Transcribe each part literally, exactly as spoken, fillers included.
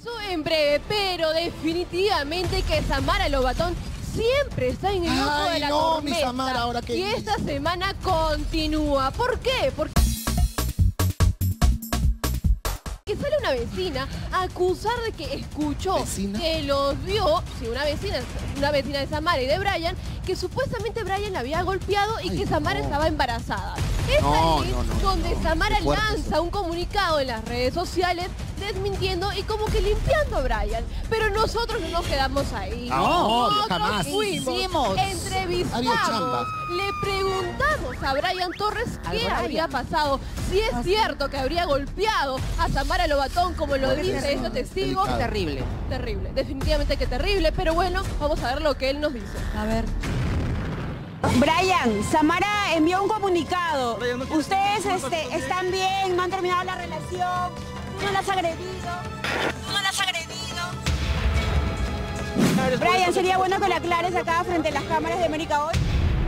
Eso en breve, pero definitivamente que Samara Lobatón siempre está en el ojo Ay, de la no, tormenta. mi Samara, ¿ahora qué y dices? esta semana continúa. ¿Por qué? Porque que sale una vecina a acusar de que escuchó, ¿Vecina? que los vio, sí, una vecina, una vecina de Samara y de Brian, que supuestamente Brian la había golpeado y Ay, que Samara no. estaba embarazada. Es No, ahí no, no, donde no, Samara qué fuerte lanza eso. un comunicado en las redes sociales desmintiendo y como que limpiando a Brian. Pero nosotros no nos quedamos ahí. No, nosotros jamás. fuimos, Hicimos. Había entrevistamos, chamba. le preguntamos a Brian Torres A qué Brian. habría pasado, si es Ah, sí. cierto que habría golpeado a Samara Lobatón como lo Pobre dice persona. este testigo. Delicado. Terrible. Terrible, definitivamente que terrible, pero bueno, vamos a ver lo que él nos dice. A ver. Brian, Samara envió un comunicado. Ustedes este, están bien, no han terminado la relación, tú no la has agredido, tú no la has agredido. Brian, sería bueno que la aclares acá frente a las cámaras de América Hoy.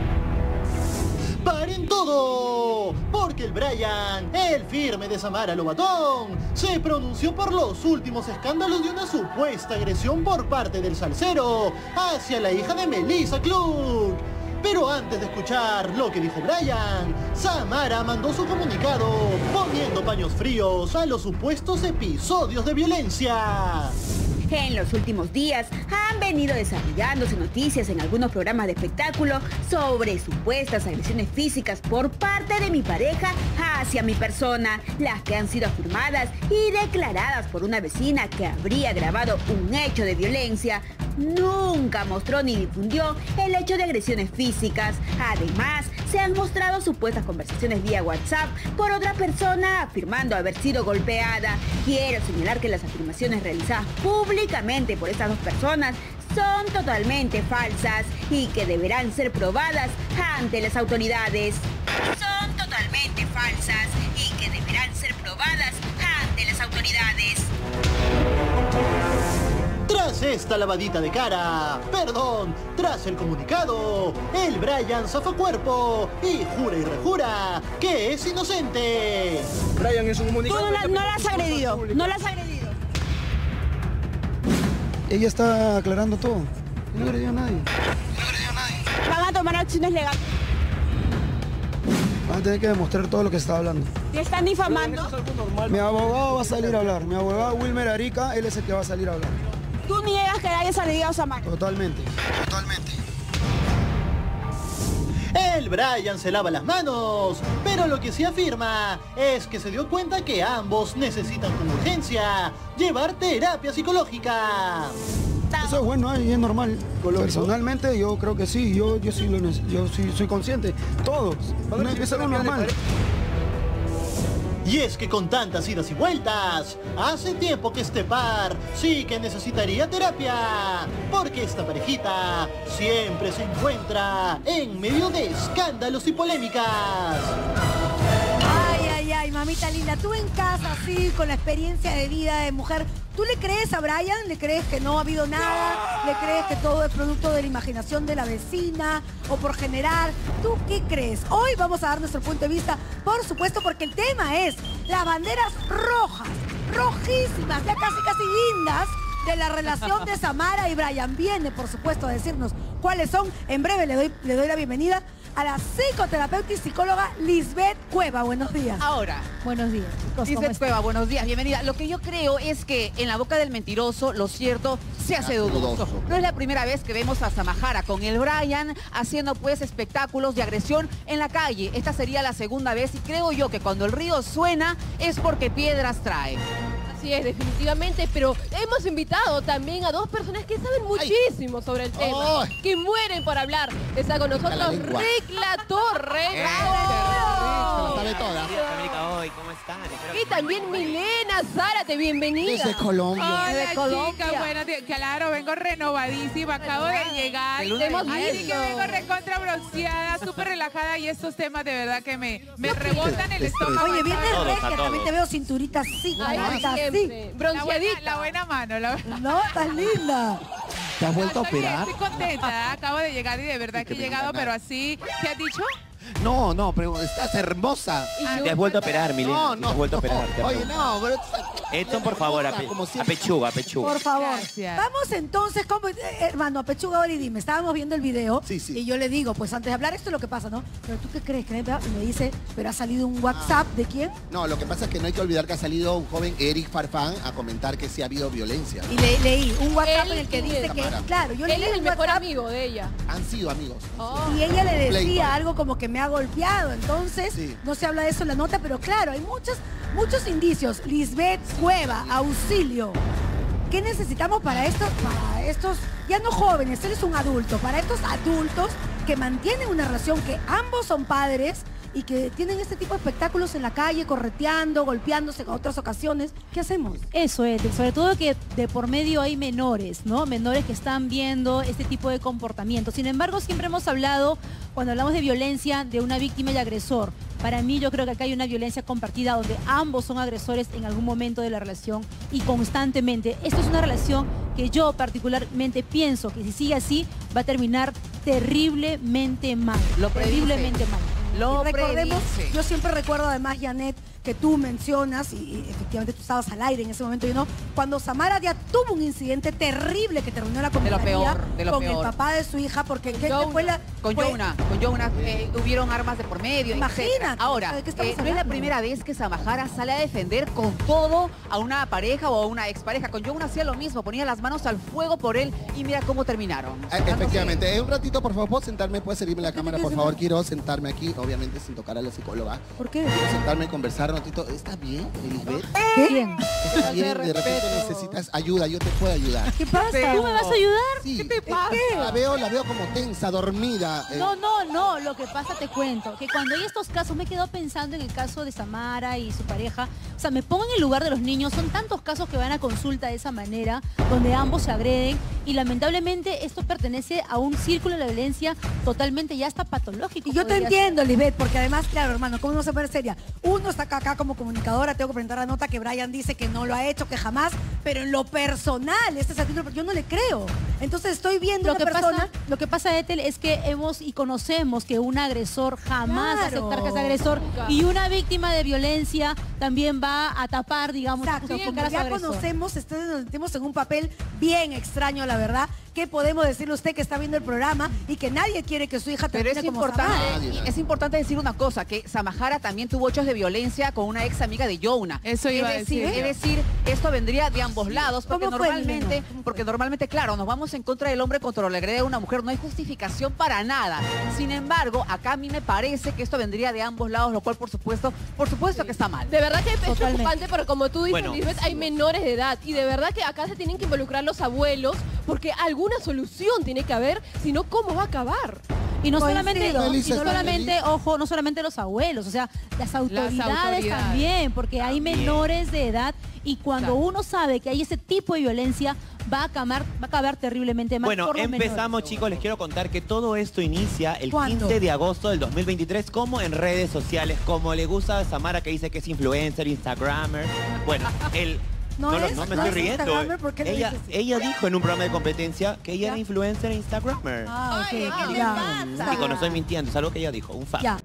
¡Paren todo! Porque el Brian, el firme de Samara Lobatón, se pronunció por los últimos escándalos de una supuesta agresión por parte del salsero hacia la hija de Melissa Klug. Pero antes de escuchar lo que dijo Brian, Samara mandó su comunicado poniendo paños fríos a los supuestos episodios de violencia. En los últimos días han venido desarrollándose noticias en algunos programas de espectáculo sobre supuestas agresiones físicas por parte de mi pareja hacia mi persona, las que han sido afirmadas y declaradas por una vecina que habría grabado un hecho de violencia. Nunca mostró ni difundió el hecho de agresiones físicas. Además, se han mostrado supuestas conversaciones vía WhatsApp por otra persona afirmando haber sido golpeada. Quiero señalar que las afirmaciones realizadas públicamente por estas dos personas son totalmente falsas y que deberán ser probadas ante las autoridades. Son totalmente falsas y que deberán ser probadas ante las autoridades. Tras esta lavadita de cara, perdón, tras el comunicado, el Brian zafa cuerpo y jura y rejura que es inocente. Brian es un Tú comunicado. no la, no la has agredido, no la has agredido. Ella está aclarando todo. No agredió a nadie. Van a tomar acciones legales. Van a tener que demostrar todo lo que se está hablando. Te están difamando. Mi abogado va a salir a hablar. Mi abogado Wilmer Arica, él es el que va a salir a hablar. Tú niegas que hayas agredido a Samara. Totalmente. Totalmente. El Brian se lava las manos, pero lo que sí afirma es que se dio cuenta que ambos necesitan con urgencia llevar terapia psicológica. Eso es bueno y es normal. Personalmente yo creo que sí, yo, yo sí lo neces- yo sí soy consciente. Todos. No, es algo normal. Y es que con tantas idas y vueltas, hace tiempo que este par sí que necesitaría terapia, porque esta parejita siempre se encuentra en medio de escándalos y polémicas. Ay, ay, ay, mamita linda. Tú en casa, así, con la experiencia de vida de mujer, ¿tú le crees a Brian? ¿Le crees que no ha habido nada? ¿Le crees que todo es producto de la imaginación de la vecina o por generar? ¿Tú qué crees? Hoy vamos a dar nuestro punto de vista, por supuesto, porque el tema es las banderas rojas, rojísimas, ya casi, casi guindas, de la relación de Samara y Brian. Viene, por supuesto, a decirnos cuáles son. En breve le doy, le doy la bienvenida a la psicoterapeuta y psicóloga Lisbeth Cueva. Buenos días. Ahora, Buenos días, chicos. ¿Cómo Lisbeth están? Cueva, buenos días, bienvenida. Lo que yo creo es que en la boca del mentiroso, lo cierto se hace dudoso. dudoso. No es la primera vez que vemos a Samara con el Brian haciendo pues espectáculos de agresión en la calle. Esta sería la segunda vez y creo yo que cuando el río suena es porque piedras trae. Así es, definitivamente, pero hemos invitado también a dos personas que saben muchísimo sobre el tema, Ay. que mueren por hablar. Está con la nosotros lengua. Rick La Torre. Se la sabe toda. América Hoy, ¿cómo están? Espero Y también Milena Zárate, bienvenida. Desde Colombia. De Hola Colombia. chicas, bueno, te- claro, vengo renovadísima, acabo de llegar. De luna de Hemos miel. Así visto. que vengo recontra bronceada, súper relajada y estos temas de verdad que me, me rebotan el estómago. Oye, viene todos, a regia, todos. también te veo cinturita así, Ay, alta así. siempre. La buena, Bronceadita. la buena mano, la buena. No, estás linda. ¿Te has vuelto a Estoy bien, operar? Estoy contenta, acabo de llegar y de verdad que he llegado, pero así, ¿qué has dicho? No, no, pero estás hermosa. Te has vuelto a operar, Milena. No, Te no. has vuelto a operar. te has Oye, vuelto. no, pero... Esto, por favor, a, pe- Como a siempre. pechuga, a pechuga. Por favor. Gracias. Vamos entonces, como, eh, hermano, apechuga ahora y dime. Estábamos viendo el video Sí, sí. y yo le digo, pues antes de hablar esto es lo que pasa, ¿no? Pero tú qué crees, ¿crees? Y me dice, pero ha salido un WhatsApp de quién? No, lo que pasa es que no hay que olvidar que ha salido un joven Eric Farfán a comentar que sí ha habido violencia. Y le, leí un WhatsApp Él en el que y dice él. que, Tamara. claro, yo Él leí es el un mejor WhatsApp amigo de ella. Han sido amigos. Oh. y ella le Playboy. decía algo como que me ha golpeado. Entonces, Sí. no se habla de eso en la nota, pero claro, hay muchos, muchos indicios. Lisbeth Cueva, auxilio. ¿Qué necesitamos para estos, para estos, ya no jóvenes, él es un adulto, para estos adultos que mantienen una relación, que ambos son padres y que tienen este tipo de espectáculos en la calle, correteando, golpeándose en otras ocasiones? ¿Qué hacemos? Eso es, sobre todo que de por medio hay menores, ¿no? Menores que están viendo este tipo de comportamiento. Sin embargo, siempre hemos hablado, cuando hablamos de violencia, de una víctima y agresor. Para mí, yo creo que acá hay una violencia compartida donde ambos son agresores en algún momento de la relación y constantemente. Esto es una relación que yo particularmente pienso que si sigue así, va a terminar terriblemente mal. Lo predice. terriblemente mal. Lo Y recordemos, predice. yo siempre recuerdo además, Janet, que tú mencionas, y, y efectivamente tú estabas al aire en ese momento, yo no, cuando Samara ya tuvo un incidente terrible que terminó en la De lo comisaría peor, de lo con peor. el papá de su hija, porque ¿qué, Jonah. qué fue la...? Con fue- Jonah, con Jonah eh, hubieron armas de por medio. Imagínate, etcétera. Ahora, ¿de qué estamos eh, no es la hablando? primera vez que Samajara sale a defender con todo a una pareja o a una expareja. Con Jonah hacía lo mismo, ponía las manos al fuego por él y mira cómo terminaron. Eh, Efectivamente. Eh, un ratito, por favor, ¿puedo sentarme? ¿Puedes servirme la cámara, por quieres favor? sentar? Quiero sentarme aquí, obviamente sin tocar a la psicóloga. ¿Por qué? Quiero sentarme y conversar un ratito. ¿Está bien, Elisbeth? Bien. ¿Está bien? De repente respeto. necesitas ayuda, yo te puedo ayudar. ¿Qué pasa? ¿Tú me vas a ayudar? Sí. ¿Qué te pasa? La veo, la veo como tensa, dormida. eh. No, no, no, lo que pasa te cuento, que cuando hay estos casos, me he quedado pensando en el caso de Samara y su pareja, o sea, me pongo en el lugar de los niños, son tantos casos que van a consulta de esa manera, donde ambos se agreden, y lamentablemente esto pertenece a un círculo de la violencia totalmente ya hasta patológico. Y yo te podría entiendo, Lisbeth, porque además, claro, hermano, ¿cómo no se puede ser seria? Uno está acá, acá como comunicadora, tengo que presentar la nota que Brian dice que no lo ha hecho, que jamás, pero en lo personal, este es el título, yo no le creo. Entonces estoy viendo Lo una que, persona... pasa, lo que pasa, Ethel, es que hemos y conocemos que un agresor jamás va a Claro. aceptar que es agresor Nunca. y una víctima de violencia también va a tapar, digamos, Exacto, justificar como a su ya agresor. conocemos, ustedes nos sentimos en un papel bien extraño, la verdad. ¿Qué podemos decirle a usted que está viendo el programa y que nadie quiere que su hija Pero termine es como importante, Samara? Nadie, nadie. es importante decir una cosa, que Samajara también tuvo hechos de violencia con una ex amiga de Jonah. Eso iba a es decir, decir yo. Es decir, esto vendría de ambos lados, porque ¿Cómo fue, normalmente, Milena? ¿Cómo fue? porque normalmente, claro, nos vamos en contra del hombre contra la agrede a una mujer, no hay justificación para nada. Sin embargo, acá a mí me parece que esto vendría de ambos lados, lo cual por supuesto, por supuesto que está mal. De verdad que es Totalmente. preocupante, pero como tú dices, Bueno, Lisbeth, hay menores de edad. Y de verdad que acá se tienen que involucrar los abuelos, porque alguna solución tiene que haber, si no, ¿cómo va a acabar? Y no Coincido. solamente, y Melissa, no ¿está solamente, feliz? ojo, no solamente los abuelos, o sea, las autoridades, autoridades. también, porque hay También. menores de edad y cuando Exacto. uno sabe que hay ese tipo de violencia, va a acabar, va a acabar terriblemente mal. Bueno, por los empezamos, menores. chicos. Les quiero contar que todo esto inicia el ¿Cuándo? quince de agosto del dos mil veintitrés, como en redes sociales, como le gusta a Samara, que dice que es influencer, instagrammer. Bueno, el... No No, no, es, no me no estoy es riendo. instagrammer, ¿por qué lo Ella, dices? ella dijo en un programa de competencia que ella ¿Ya? era influencer e instagrammer. Ah, ok, Ay, ¿qué ya. le Está Chicos, no bien. estoy mintiendo, es algo que ella dijo, un fact. Ya,